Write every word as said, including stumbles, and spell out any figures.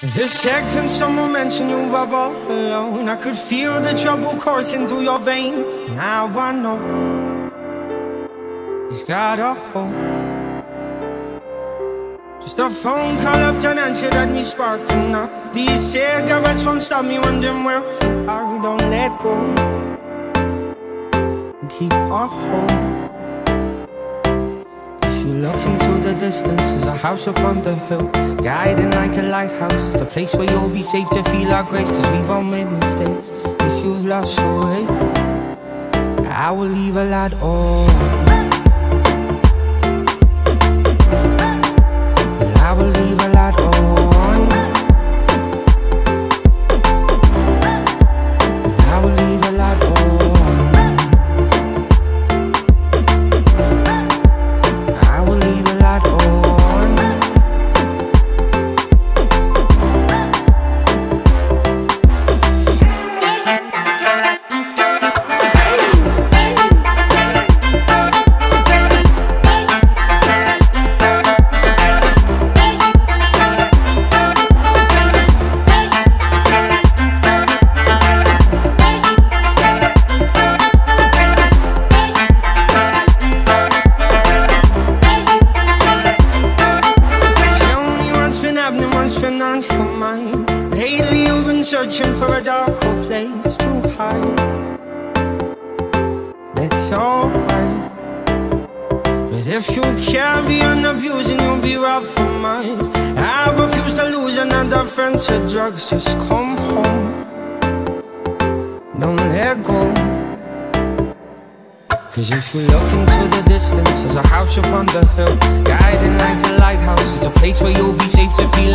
The second someone mentioned you were all alone, I could feel the trouble coursing through your veins. Now I know he's got a hope. Just a phone call after an answer that me sparking up. These cigarettes won't stop me wondering where you are. Don't let go, keep our hope. If you look into the distance, there's a house up on the hill, guiding like a lighthouse. It's a place where you'll be safe to feel our grace, cause we've all made mistakes. If you've lost your way, I will leave a light on. I will leave a light on. I will leave a light on. I will leave a light on. Lately you've been searching for a darker place to hide. That's alright, but if you carry on abusing, you'll be robbed from mine. I refuse to lose another friend to drugs. Just come home, don't let go. Cause if you look into the distance, there's a house up on the hill, guiding like a lighthouse. It's a place where you'll be safe to feel